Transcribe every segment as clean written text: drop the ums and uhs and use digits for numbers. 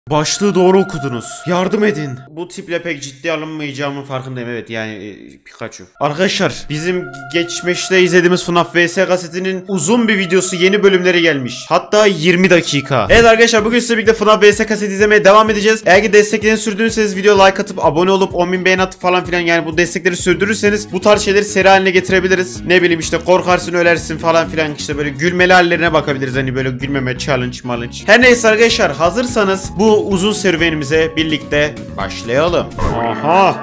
Başlığı doğru okudunuz. Yardım edin. Bu tiple pek ciddi alınmayacağımın farkındayım. Evet yani Pikachu. Arkadaşlar bizim geçmişte izlediğimiz FNAF vs kasetinin uzun bir videosu, yeni bölümleri gelmiş. Hatta 20 dakika. Evet arkadaşlar, bugün size birlikte FNAF vs kaseti izlemeye devam edeceğiz. Eğer ki desteklerini sürdürürseniz, video like atıp abone olup 10.000 beğeni atıp falan filan, yani bu destekleri sürdürürseniz bu tarz şeyleri seri haline getirebiliriz. Ne bileyim işte korkarsın ölersin falan filan, işte böyle gülmeli hallerine bakabiliriz. Hani böyle gülmeme challenge. Her neyse arkadaşlar, hazırsanız bu uzun serüvenimize birlikte başlayalım. Aha.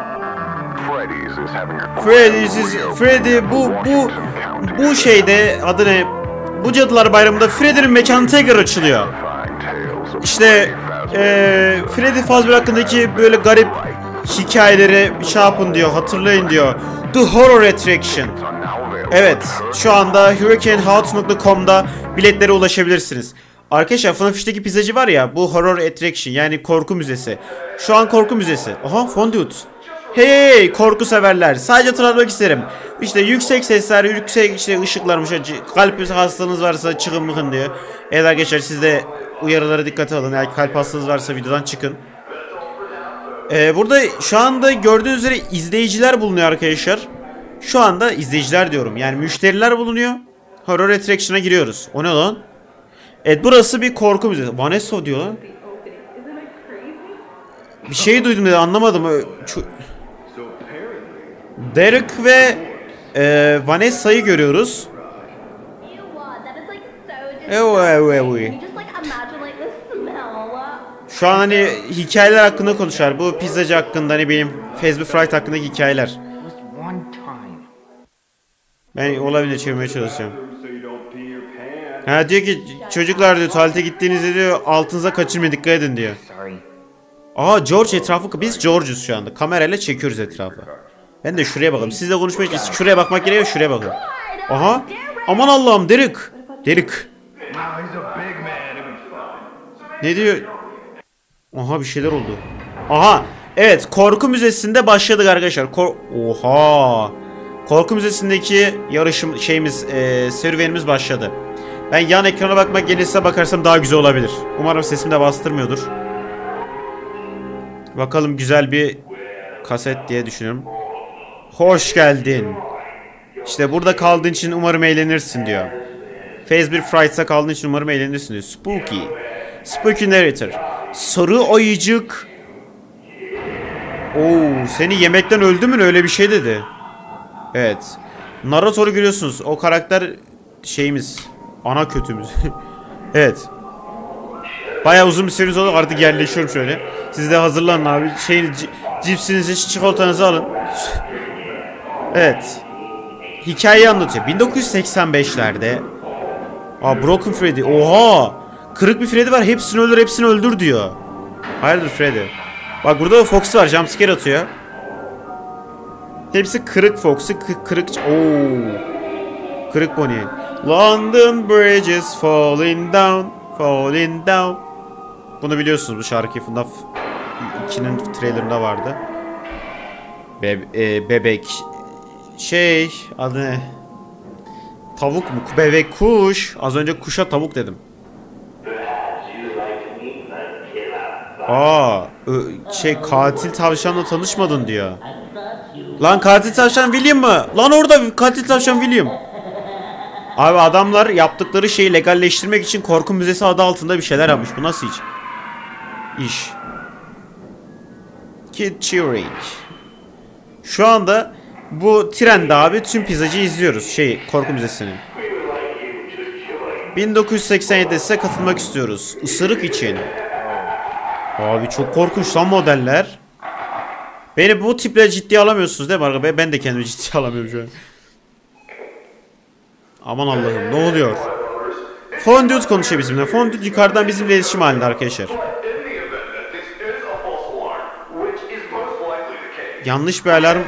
Freddy bu şeyde adı ne? Bu Cadılar Bayramı'nda Freddy'nin mekanı tekrar açılıyor. İşte Freddy Fazbear hakkındaki böyle garip hikayeleri şey yapın diyor, hatırlayın diyor. The Horror Attraction. Evet, şu anda hurricanehouse.com'da biletlere ulaşabilirsiniz. Arkadaşlar FNAF 3'teki pizzacı var ya, bu Horror Attraction yani korku müzesi. Şu an korku müzesi. Aha, fondue. Hey korku severler, sadece hatırlatmak isterim. İşte yüksek sesler, yüksek işte ışıklarmış. Kalp hastanız varsa çıkın mıkın diyor. Evet arkadaşlar, siz de uyarılara dikkate alın. Eğer kalp hastanız varsa videodan çıkın. Burada şu anda gördüğünüz üzere izleyiciler bulunuyor arkadaşlar. Şu anda izleyiciler diyorum, yani müşteriler bulunuyor. Horror Attraction'a giriyoruz. O ne lan? Evet, burası bir korku müzesi. Vanessa diyor lan. Bir şey duydum dedi, anlamadım. Derek ve Vanessa'yı görüyoruz. Şu an hani hikayeler hakkında konuşar. Bu pizzacı hakkında, hani benim Fazbear Fright hakkındaki hikayeler. Ben olabilir çevirmeye çalışacağım. Ha, diyor ki çocuklar diyor, tuvalete gittiğinizde diyor altınıza kaçırmayın, dikkat edin diyor. Aa, George etrafı, biz George'uz şu anda. Kamerayla çekiyoruz etrafı. Ben de şuraya bakalım. Sizle konuşmak için şuraya bakmak gerekiyor, şuraya bakın. Aha. Aman Allah'ım, Derek. Ne diyor? Aha, bir şeyler oldu. Aha. Evet, korku müzesinde başladık arkadaşlar. Oha. Korku müzesindeki yarışım serüvenimiz başladı. Ben yan ekrana bakmak yerine size bakarsam daha güzel olabilir. Umarım sesim de bastırmıyordur. Bakalım, güzel bir kaset diye düşünüyorum. Hoş geldin. İşte burada kaldığın için umarım eğlenirsin diyor. Fazbear Fright'sa kaldığın için umarım eğlenirsin diyor. Spooky Narrator. Sarı ayıcık. Oo, seni yemekten öldü mü, öyle bir şey dedi. Evet. Narrator'u görüyorsunuz. O karakter şeyimiz. Ana kötümüz. Evet. Bayağı uzun bir seriniz oldu, artık yerleşiyorum şöyle. Siz de hazırlanın abi. Cipsinizi, çikolatanızı alın. Evet. Hikayeyi anlatıyor. 1985'lerde. Aa, Broken Freddy. Oha! Kırık bir Freddy var. Hepsini öldür diyor. Hayırdır Freddy? Bak, burada Fox'u var. Jumpscare atıyor. Hepsi kırık Fox'u. Kırık. Oo. Kırık Bonnie. London Bridges falling down. Bunu biliyorsunuz, bu şarkı FNAF 2'nin trailerında vardı. Bebek. Adı ne? Tavuk mu? Bebek kuş. Az önce kuşa tavuk dedim. Aa, katil tavşanla tanışmadın diyor. Lan katil tavşan William mı? Lan orada katil tavşan William. Abi adamlar yaptıkları şeyi legalleştirmek için korku müzesi adı altında bir şeyler yapmış. Bu nasıl iş? Kid Cheering. Şu anda bu trende abi tüm pizzacıyı izliyoruz. Korku müzesini. 1987'de size katılmak istiyoruz. Isırık için. Abi çok korkunç lan modeller. Beni bu tiple ciddiye alamıyorsunuz değil mi? Ben de kendimi ciddiye alamıyorum şu an. Aman Allah'ım, ne oluyor? Fondue konuşuyor bizimle. Fondue yukarıdan bizimle iletişim halinde arkadaşlar. Yanlış bir alarm.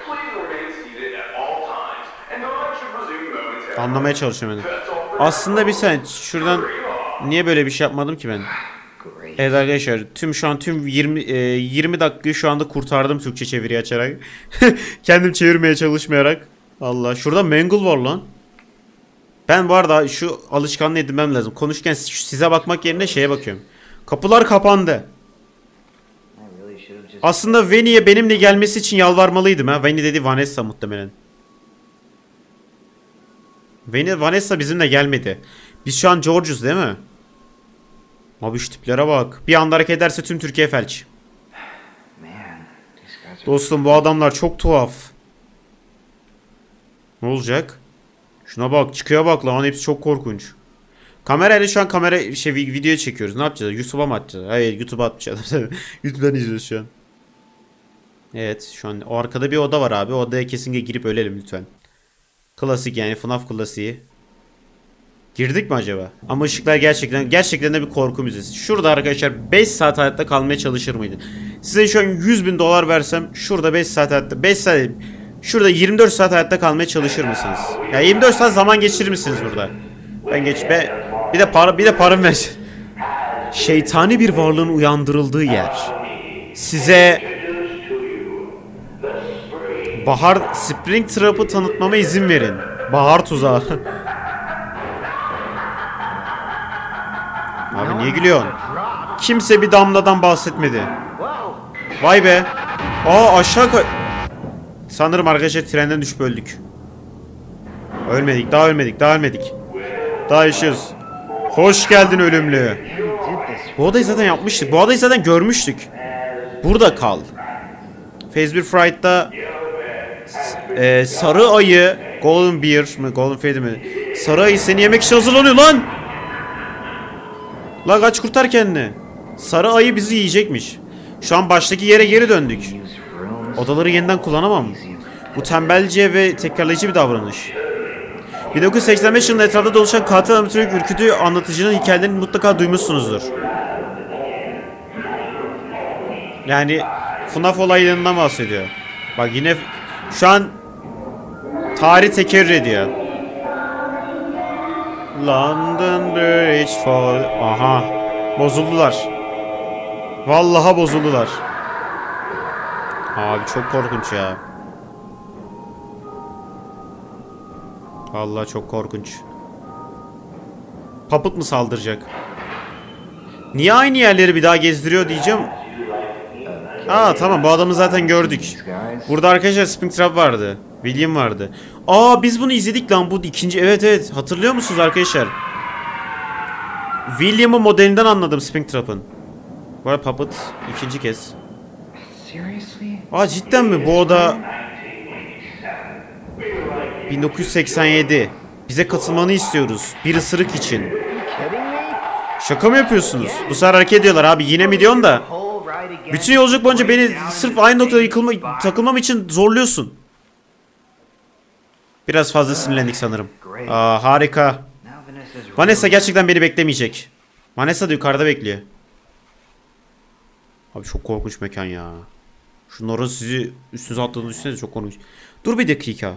Anlamaya çalışıyorum ben. Aslında bir sen şuradan niye böyle bir şey yapmadım ki ben? Evet arkadaşlar, tüm 20 dakikayı şu anda kurtardım Türkçe çeviri açarak. Kendim çevirmeye çalışmayarak. Allah, şurada Mangle var lan. Ben bu arada şu alışkanlığı edinmem lazım. Konuşurken size bakmak yerine şeye bakıyorum. Kapılar kapandı. Aslında Veni'ye benimle gelmesi için yalvarmalıydım ha. Veni dedi Vanessa muhtemelen. Vanessa bizimle gelmedi. Biz şu an George'uz değil mi? Abi şu tiplere bak. Bir anda hareket ederse tüm Türkiye felç. Dostum bu adamlar çok tuhaf. Ne olacak? Şuna bak, çıkıyor bak lan, hepsi çok korkunç. Kamerayla şu an video çekiyoruz. Ne yapacağız? YouTube'a mı atacağız? Hayır, YouTube'a atmayacağız. YouTube'dan izliyoruz şu an. Evet, şu an o arkada bir oda var abi. O odaya kesinlikle girip ölelim lütfen. Klasik yani, FNAF klasiği. Girdik mi acaba? Ama ışıklar gerçekten de bir korku müzesi. Şurada arkadaşlar 5 saat hayatta kalmaya çalışır mıydı? Size şu an 100.000 dolar versem şurada 5 saat hayatta, 5 saat, şurada 24 saat hayatta kalmaya çalışır mısınız? Ya 24 saat zaman geçirir misiniz burada? Bir de param ver. Şeytani bir varlığın uyandırıldığı yer. Size Bahar Springtrap'ı tanıtmama izin verin. Bahar tuzağı. Abi niye gülüyorsun? Kimse bir damladan bahsetmedi. Vay be. Aşağı sanırım arkadaşlar trenden düşüp öldük. Ölmedik, daha ölmedik. Daha yaşıyoruz. Hoş geldin ölümlü. Bu odayı zaten yapmıştık. Bu odayı zaten görmüştük. Burada kal. Phase 1 Fright'ta sarı ayı Golden Bear mı? Golden Fade mi? Sarı ayı seni yemek için hazırlanıyor lan. La kaç, kurtar kendini. Sarı ayı bizi yiyecekmiş. Şu an baştaki yere geri döndük. Odaları yeniden kullanamam. Bu tembelce ve tekrarlayıcı bir davranış. 1985 yılında etrafta dolaşan katil animatörlük ürkütücü anlatıcının hikayelerini mutlaka duymuşsunuzdur. Yani FNAF olaylarından bahsediyor. Bak yine şu an tarih tekerrür ediyor. London Bridge Fall. Aha. Bozuldular. Vallahi bozuldular. Abi çok korkunç ya. Vallahi çok korkunç. Puppet mı saldıracak? Niye aynı yerleri bir daha gezdiriyor diyeceğim. Tamam, bu adamı zaten gördük. Burada arkadaşlar Springtrap vardı. William vardı. Biz bunu izledik lan, bu ikinci. Evet hatırlıyor musunuz arkadaşlar? William'ın modelinden anladım Springtrap'ın. Bu arada Puppet ikinci kez. Cidden mi? Bu oda 1987. Bize katılmanı istiyoruz. Bir ısırık için. Şaka mı yapıyorsunuz? Bu sefer hareket ediyorlar abi. Yine mi diyorsun da? Bütün yolculuk boyunca beni sırf aynı noktada takılmam için zorluyorsun. Biraz fazla sinirlendik sanırım. Harika. Vanessa gerçekten beni beklemeyecek. Vanessa da yukarıda bekliyor. Abi çok korkunç mekan ya. Şunların sizi üstünüze atladığını düşünsenize, çok korkunç. Dur bir dakika.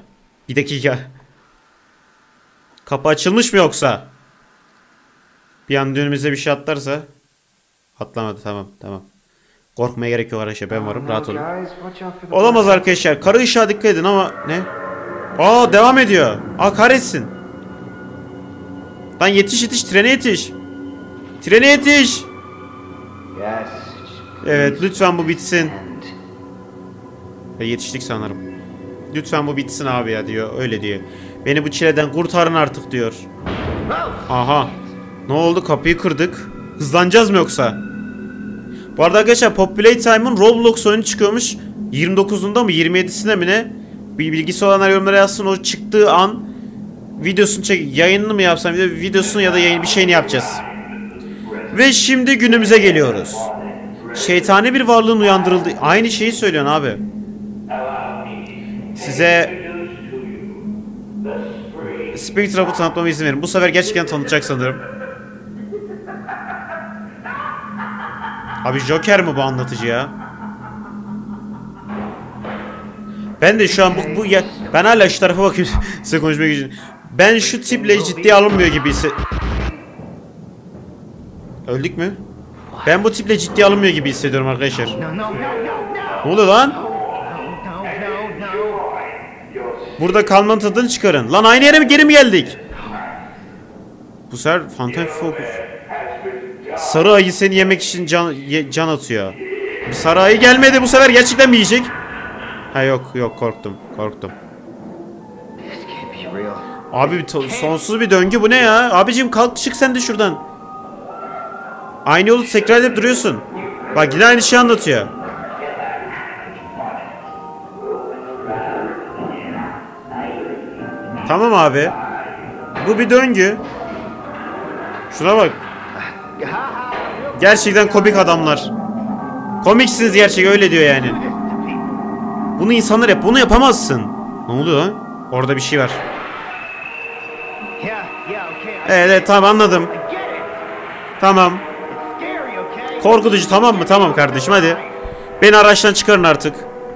Kapı açılmış mı yoksa? Bir anda önümüze bir şey atlarsa. Atlamadı, tamam. Korkmaya gerek yok arkadaşlar, ben varım, rahat olun. Olamaz arkadaşlar, karı ışığa dikkat edin ama ne? Devam ediyor. Kahretsin. Lan yetiş, trene yetiş. Evet, lütfen bu bitsin. Yetiştik sanırım. Lütfen bu bitsin abi ya diyor, öyle diyor. Beni bu çileden kurtarın artık diyor. Aha. Ne oldu, kapıyı kırdık. Hızlanacağız mı yoksa? Bu arada arkadaşlar Pop Playtime'ın Roblox oyunu çıkıyormuş. 29'unda mı 27'sinde mi ne? Bir bilgisi olanlar yorumlara yazsın, o çıktığı an videosunu yayınını mı yapsam, videosunu ya da bir şeyini yapacağız. Ve şimdi günümüze geliyoruz. Şeytani bir varlığın uyandırıldığı. Aynı şeyi söylüyorsun abi. Size Springtrap'ı tanıtmama izin verin. Bu sefer gerçekten tanıtacak sanırım. Abi Joker mi bu anlatıcı ya? Ben de şu an ben hala şu tarafa bakıyorum size konuşmak için. Ben şu tiple ciddiye alınmıyor gibi Öldük mü? Ben bu tiple ciddiye alınmıyor gibi hissediyorum arkadaşlar. Ne oluyor lan? Burada kalmanın tadını çıkarın. Lan aynı yere geri mi geldik? Bu sefer Phantom Focus. Sarı ayı seni yemek için can atıyor. Bir sarayı gelmedi bu sefer, gerçekten mi yiyecek? Ha yok korktum. Abi sonsuz bir döngü, bu ne ya? Abicim kalk çık sen de şuradan. Aynı yolu tekrar edip duruyorsun. Bak yine aynı şeyi anlatıyor. Tamam abi. Bu bir döngü. Şuna bak. Gerçekten komik adamlar. Komiksiniz gerçek, öyle diyor yani. Bunu insanlar hep bunu yapamazsın. Ne oluyor lan? Orada bir şey var. Evet tamam anladım. Tamam. Korkutucu, tamam mı? Tamam kardeşim hadi. Beni araçtan çıkarın artık.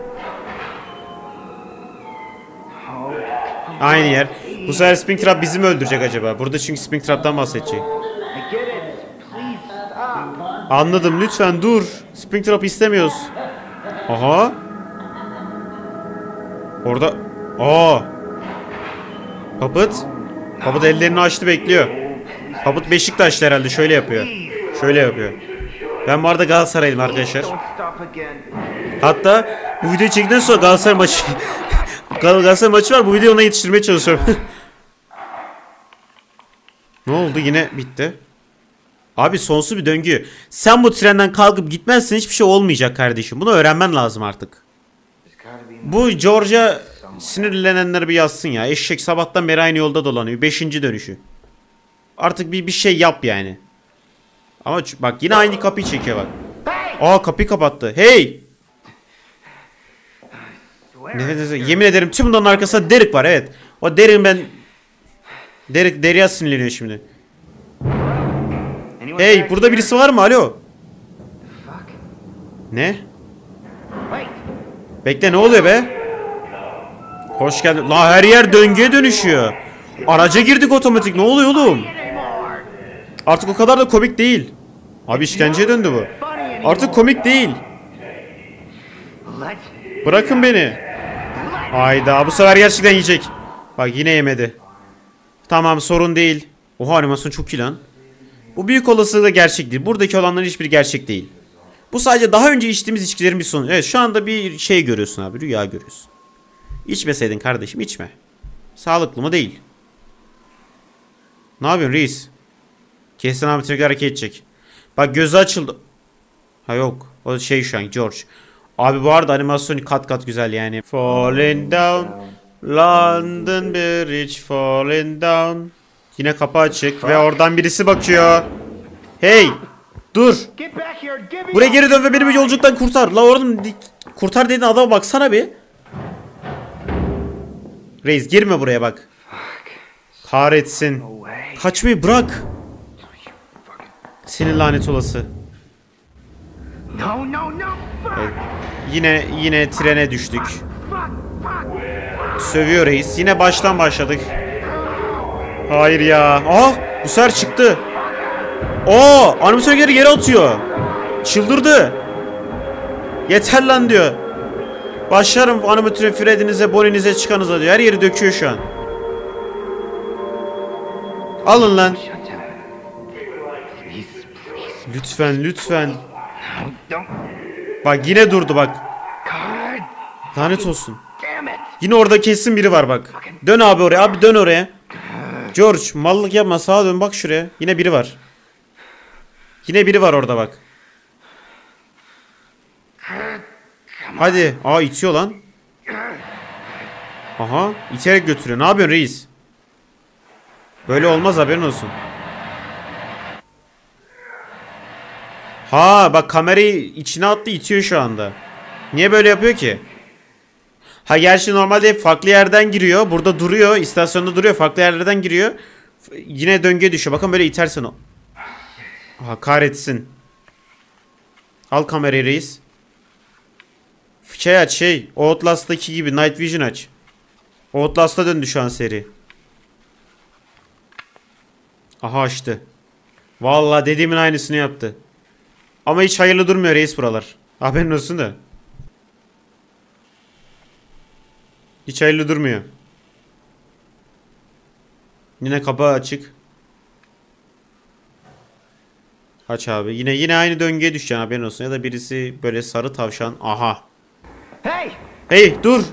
Aynı yer. Bu sefer Springtrap bizi mi öldürecek acaba? Burada çünkü Springtrap'tan bahsedecek. Anladım, lütfen dur. Springtrap istemiyoruz. Aha. Orada. Puppet ellerini açtı, bekliyor. Puppet Beşiktaşlı herhalde, şöyle yapıyor. Ben bu arada Galatasaraylıyım arkadaşlar. Hatta bu videoyu çektikten sonra Galatasaray maçı var. Bu videoyu ona yetiştirmeye çalışıyorum. Ne oldu, yine bitti. Abi sonsuz bir döngü. Sen bu trenden kalkıp gitmezsen hiçbir şey olmayacak kardeşim. Bunu öğrenmen lazım artık. Bu George'a sinirlenenler bir yazsın ya. Eşek sabahtan beri aynı yolda dolanıyor. 5. dönüşü. Artık bir şey yap yani. Ama bak yine aynı kapıyı çekiyor bak. Kapıyı kapattı. Hey! Yemin ederim tüm bunların arkasında Derek var, evet. O Derek'e sinirleniyor şimdi. Hey, burada birisi var mı? Alo. Ne? Bekle, ne oluyor be? Hoş geldin. La her yer döngüye dönüşüyor. Araca girdik otomatik. Ne oluyor oğlum? Artık o kadar da komik değil. Abi işkenceye döndü bu. Artık komik değil. Bırakın beni. Hayda, bu sefer gerçekten yiyecek. Bak yine yemedi. Tamam, sorun değil. Oha, animasyon çok iyi lan. Bu büyük olasılıkla gerçek değil. Buradaki olanların hiçbiri gerçek değil. Bu sadece daha önce içtiğimiz içkilerin bir sonucu. Evet, şu anda bir şey görüyorsun abi. Rüya görüyorsun. İçmeseydin kardeşim, içme. Sağlıklı mı değil. Ne yapıyorsun reis? Kesin abi tekrar hareket edecek. Bak gözü açıldı. Ha yok. O şey şu an George. Abi bu arada animasyon kat kat güzel yani. Falling down. London Bridge falling down. Yine kapı açık ve oradan birisi bakıyor. Hey! Dur! Buraya geri dön ve beni bir yolculuktan kurtar. La oğlum, kurtar dediğin adama baksana bir. Reis girme buraya bak. Kahretsin. Kaçmayı bırak. Senin lanet olası. Evet. Yine trene düştük. Sövüyor reis. Yine baştan başladık. Hayır ya. Bu sefer çıktı. Animasyon geri atıyor. Çıldırdı. Yeter lan diyor. Başlarım animatörü Freddy'nize, Bonnie'nize, çıkanıza diyor. Her yeri döküyor şu an. Alın lan. Lütfen. Bak yine durdu bak. Lanet olsun. Yine orada kesin biri var bak. Dön abi oraya. Abi dön oraya. George mallık yapma, sağa dön bak şuraya. Yine biri var. Yine biri var orada bak. Hadi. İtiyor lan. Aha, iterek götürüyor. Ne yapıyorsun reis? Böyle olmaz, haberin olsun. Bak kamerayı içine attı, itiyor şu anda. Niye böyle yapıyor ki? Gerçi normalde hep farklı yerden giriyor. Burada duruyor. İstasyonda duruyor. Farklı yerlerden giriyor. Yine döngüye düşüyor. Bakın böyle itersen o. Kahretsin. Al kamerayı reis. Aç. Outlast'taki gibi Night Vision aç. Outlast'a döndü şu an seri. Açtı. Vallahi dediğimin aynısını yaptı. Ama hiç hayırlı durmuyor reis buralar. Haberin olsun da. Hiç hayırlı durmuyor. Yine kapı açık. Aç abi. Yine aynı döngüye düşeceksin, haberin olsun. Ya da birisi böyle sarı tavşan. Aha. Hey dur.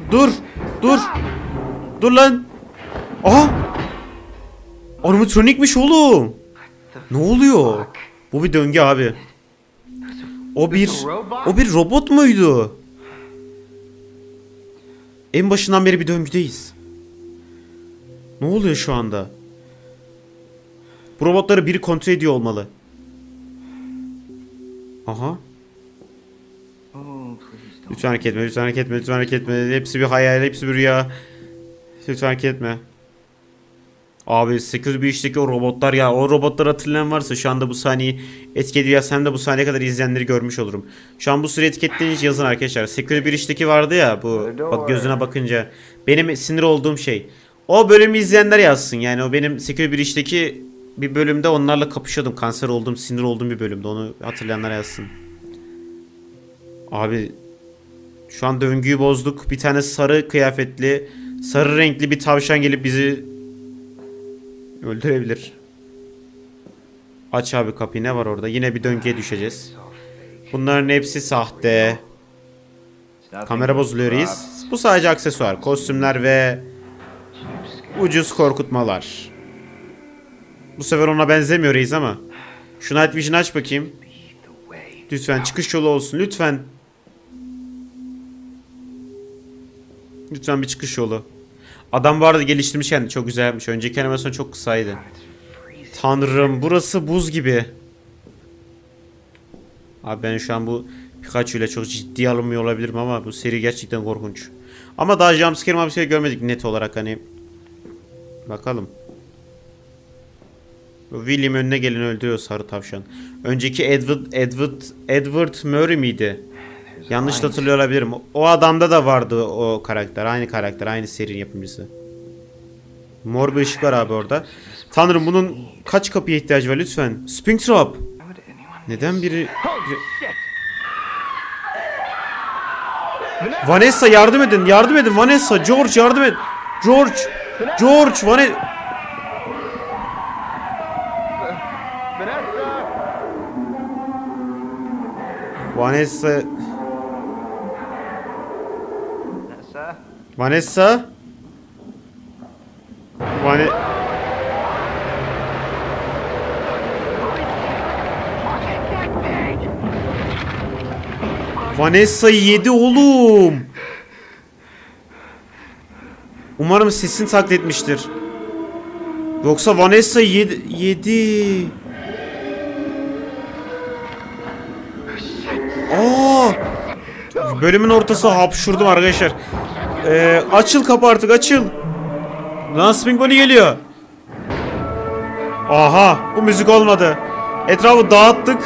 Dur lan. Aha. Animatronikmiş oğlum. Ne oluyor? Bu bir döngü abi. O bir robot muydu? En başından beri bir döngüdeyiz. Ne oluyor şu anda? Bu robotları biri kontrol ediyor olmalı. Aha. Lütfen hareket etme, lütfen hareket etme, lütfen hareket etme. Hepsi bir hayal, hepsi bir rüya. Lütfen hareket etme. Abi 8 bir işteki o robotlar ya. O robotları hatırlayan varsa şu anda bu sahneyi etiketliyorsa hem de bu sahneye kadar izleyenleri görmüş olurum. Şu an bu süre etiketleyince yazın arkadaşlar. 8 bir işteki vardı ya, bu bak gözüne bakınca. Benim sinir olduğum şey. O bölümü izleyenler yazsın. Yani o benim 8 bir işteki bir bölümde onlarla kapışıyordum. Kanser olduğum, sinir olduğum bir bölümde. Onu hatırlayanlar yazsın. Abi şu an döngüyü bozduk. Bir tane sarı kıyafetli, sarı renkli bir tavşan gelip bizi öldürebilir. Aç abi kapıyı, ne var orada? Yine bir döngüye düşeceğiz. Bunların hepsi sahte. Kamera bozuluyor reis. Bu sadece aksesuar. Kostümler ve ucuz korkutmalar. Bu sefer ona benzemiyor reis ama. Şu Night Vision aç bakayım. Lütfen çıkış yolu olsun. Lütfen. Lütfen bir çıkış yolu. Adam bu arada geliştirmiş kendini. Çok güzel yapmış. Önceki animasyon çok kısaydı. Tanrım, burası buz gibi. Abi ben şu an bu Pikachu ile çok ciddi alınmıyor olabilirim ama bu seri gerçekten korkunç. Ama daha jumpscare görmedik net olarak hani. Bakalım. William önüne geleni öldürüyor sarı tavşan. Önceki Edward Murray miydi? Yanlış hatırlıyor olabilirim. O adamda da vardı o karakter. Aynı karakter. Aynı serinin yapımcısı. Mor bir ışık var abi orada. Tanrım, bunun kaç kapıya ihtiyacı var lütfen. Springtrap. Neden biri... Vanessa yardım edin. Yardım edin Vanessa. George yardım et. George Vanessa. Vanessa'yı yedi oğlum. Umarım sesini taklit etmiştir. Yoksa Vanessa'yı yedi. Aa! Bölümün ortası hapşurdum arkadaşlar. Açıl kapı artık, açıl. Lan Spring Bonnie geliyor. Aha, bu müzik olmadı. Etrafı dağıttık.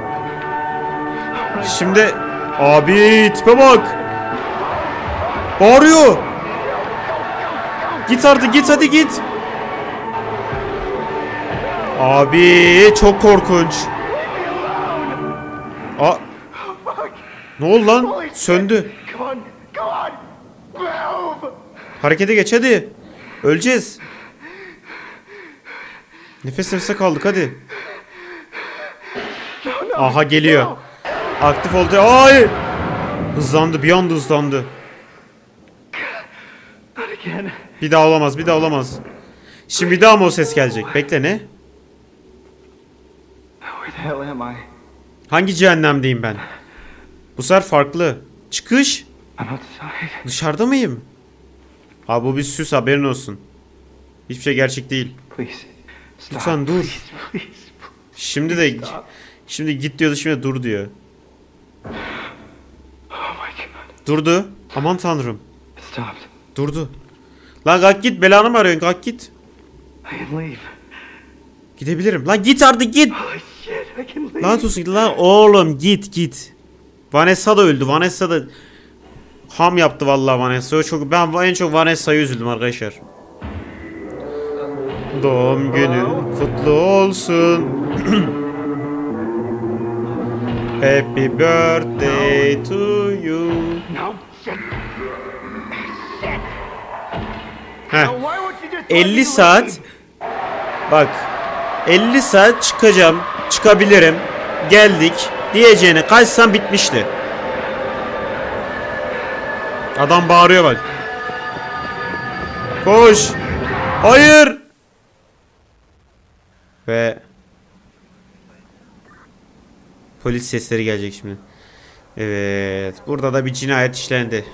Şimdi abi tipe bak. Bağırıyor. Git artık, git, hadi git. Abi çok korkunç. Aa. Ne oldu lan? Söndü. Harekete geç hadi. Öleceğiz. Nefes nefese kaldık hadi. Aha geliyor. Aktif oldu. Ay! Hızlandı, bir anda hızlandı. Bir daha olamaz, bir daha olamaz. Şimdi bir daha mı o ses gelecek? Bekle, ne? Hangi cehennemdeyim ben? Bu sefer farklı. Çıkış. Dışarıda mıyım? Abi bu bir süs, haberin olsun. Hiçbir şey gerçek değil. Lütfen dur. Şimdi git diyordu, şimdi dur diyor. Durdu. Aman tanrım. Durdu. Lan kalk git, belanı mı arıyorsun? Kalk git. Gidebilirim. Lan git artık, git. Lan olsun, lan oğlum git. Vanessa da öldü. Vanessa da ham yaptı vallahi Vanessa. Ben en çok Vanessa'ya üzüldüm arkadaşlar. Doğum günün kutlu olsun. Happy birthday to you. Heh. 50 saat. Bak. 50 saat çıkacağım. Çıkabilirim. geldik diyeceğini kaçsan bitmişti. Adam bağırıyor bak. Koş. Hayır. Ve polis sesleri gelecek şimdi. Evet. Burada da bir cinayet işlendi.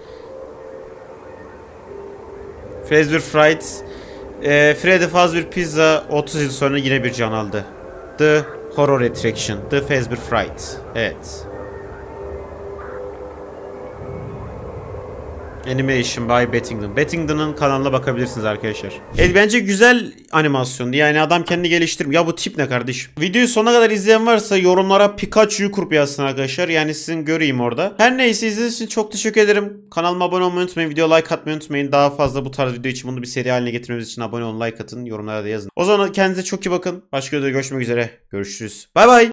Fazbear Fright. Freddy Fazbear Pizza 30 yıl sonra yine bir can aldı. The Horror Attraction. The Fazbear Fright. Evet. Animation by Bettington. Bettington'ın kanalına bakabilirsiniz arkadaşlar. Evet, bence güzel animasyondu. Yani adam kendi geliştirmiyor. Ya bu tip ne kardeşim? Videoyu sonuna kadar izleyen varsa yorumlara Pikachu'yu kurup yazsın arkadaşlar. Yani sizin göreyim orada. Her neyse, izlediğiniz için çok teşekkür ederim. Kanalıma abone olmayı unutmayın. Video like atmayı unutmayın. Daha fazla bu tarz video için bunu bir seri haline getirmemiz için abone olun, like atın. Yorumlara da yazın. O zaman kendinize çok iyi bakın. Başka videoda görüşmek üzere. Görüşürüz. Bay bay.